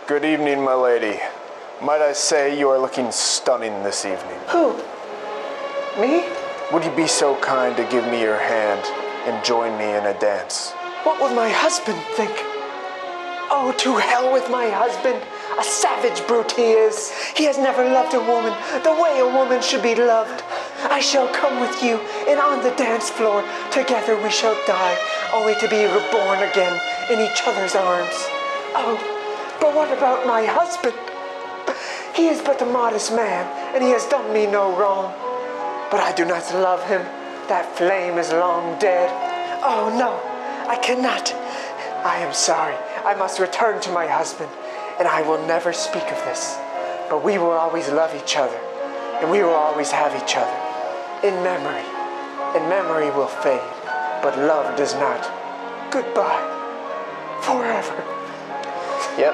Good evening, my lady. Might I say you are looking stunning this evening. Who? Me? Would you be so kind to give me your hand and join me in a dance? What would my husband think? Oh, to hell with my husband. A savage brute he is. He has never loved a woman the way a woman should be loved. I shall come with you, and on the dance floor, together we shall die, only to be reborn again in each other's arms. Oh, but what about my husband? He is but a modest man, and he has done me no wrong. But I do not love him. That flame is long dead. Oh, no, I cannot. I am sorry. I must return to my husband, and I will never speak of this. But we will always love each other, and we will always have each other. In memory. And memory will fade, but love does not. Goodbye. Forever. Yep.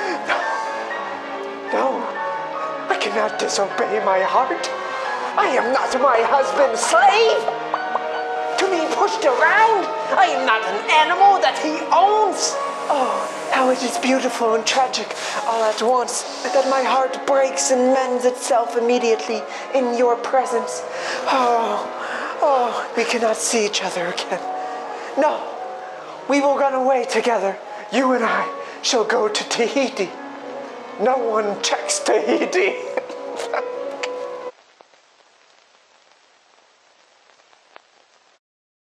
No, I cannot disobey my heart. I am not my husband's slave. To be pushed around, I am not an animal that he owns. Oh, how it is beautiful and tragic all at once that my heart breaks and mends itself immediately in your presence. Oh, we cannot see each other again. No, we will run away together. You and I shall go to Tahiti. No one checks Tahiti.